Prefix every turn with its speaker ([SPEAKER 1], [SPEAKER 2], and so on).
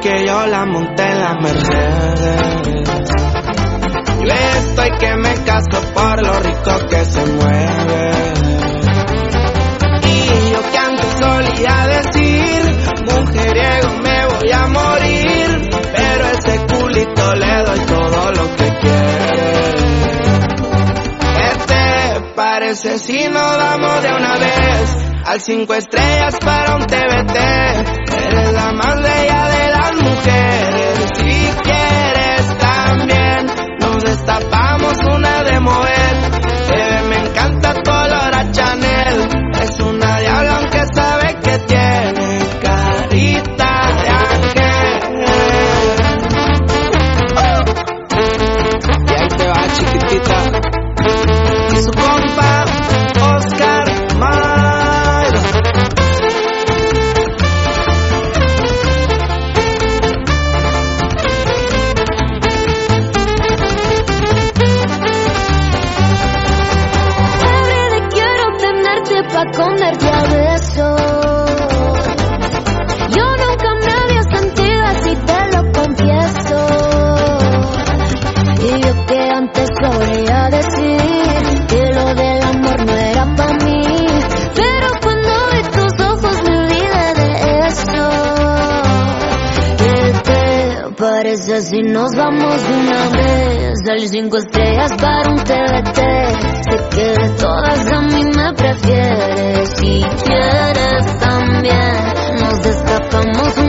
[SPEAKER 1] que yo la monté en la Mercedes. Yo estoy que me casco por lo rico que se mueve. Y yo que antes solía decir, mujeriego me voy a morir, pero a ese culito le doy todo lo que quiere. ¿Qué te parece si nos vamos de una vez al 5 estrellas para un TBT? Eres la más bella de las mujeres. Si quieres también nos destapamos una de Moet. Me encanta tu olor a Chanel. Es una diabla aunque sabe que tiene carita de ángel. Y ahí te va, chiquitita. Y su compa Oscar Maydon.
[SPEAKER 2] Everyday quiero tenerte pa' comerte a besos. Yo nunca me había sentido así, te lo confieso. Y yo que antes solía decir que lo del amor no era pa' mí, pero cuando vi tus ojos me olvidé de eso. ¿Qué te parece si nos vamos de una vez al 5 estrellas para un TBT? Sé que de todas a mí me prefieres. Si quieres también nos escapamos